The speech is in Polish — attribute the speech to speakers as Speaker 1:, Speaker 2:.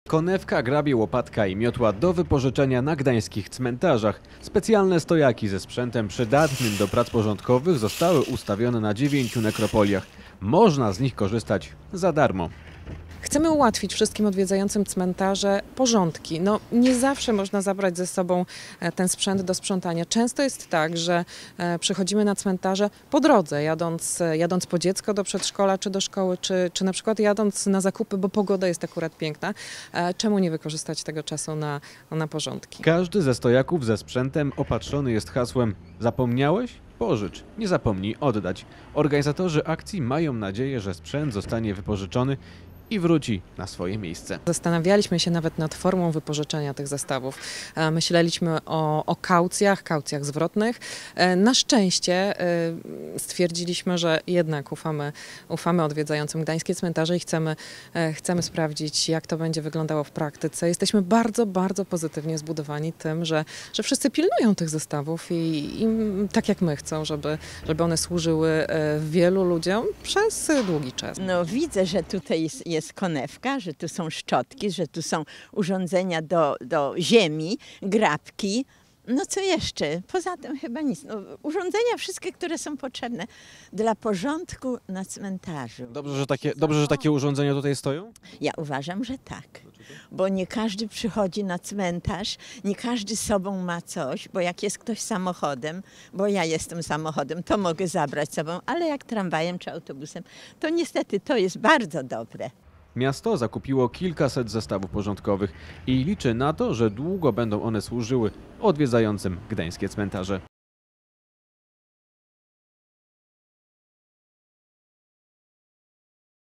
Speaker 1: Konewka, grabie, łopatka i miotła do wypożyczenia na gdańskich cmentarzach. Specjalne stojaki ze sprzętem przydatnym do prac porządkowych zostały ustawione na 9 nekropoliach. Można z nich korzystać za darmo.
Speaker 2: Chcemy ułatwić wszystkim odwiedzającym cmentarze porządki. Nie zawsze można zabrać ze sobą ten sprzęt do sprzątania. Często jest tak, że przychodzimy na cmentarze po drodze, jadąc po dziecko do przedszkola czy do szkoły, czy na przykład jadąc na zakupy, bo pogoda jest akurat piękna. Czemu nie wykorzystać tego czasu na porządki?
Speaker 1: Każdy ze stojaków ze sprzętem opatrzony jest hasłem „Zapomniałeś? Pożycz, nie zapomnij oddać”. Organizatorzy akcji mają nadzieję, że sprzęt zostanie wypożyczony i wróci na swoje miejsce.
Speaker 2: Zastanawialiśmy się nawet nad formą wypożyczenia tych zestawów. Myśleliśmy o kaucjach zwrotnych. Na szczęście stwierdziliśmy, że jednak ufamy odwiedzającym gdańskie cmentarze i chcemy sprawdzić, jak to będzie wyglądało w praktyce. Jesteśmy bardzo, bardzo pozytywnie zbudowani tym, że wszyscy pilnują tych zestawów i tak jak my chcą, żeby one służyły wielu ludziom przez długi czas.
Speaker 3: Widzę, że tutaj jest konewka, że tu są szczotki, że tu są urządzenia do ziemi, grabki. Co jeszcze? Poza tym chyba nic. Urządzenia wszystkie, które są potrzebne dla porządku na cmentarzu.
Speaker 1: Dobrze, że takie urządzenia tutaj stoją?
Speaker 3: Ja uważam, że tak. Bo nie każdy przychodzi na cmentarz, nie każdy z sobą ma coś, bo jak jest ktoś samochodem, bo ja jestem samochodem, to mogę zabrać z sobą, ale jak tramwajem czy autobusem, to niestety to jest bardzo dobre.
Speaker 1: Miasto zakupiło kilkaset zestawów porządkowych i liczy na to, że długo będą one służyły odwiedzającym gdańskie cmentarze.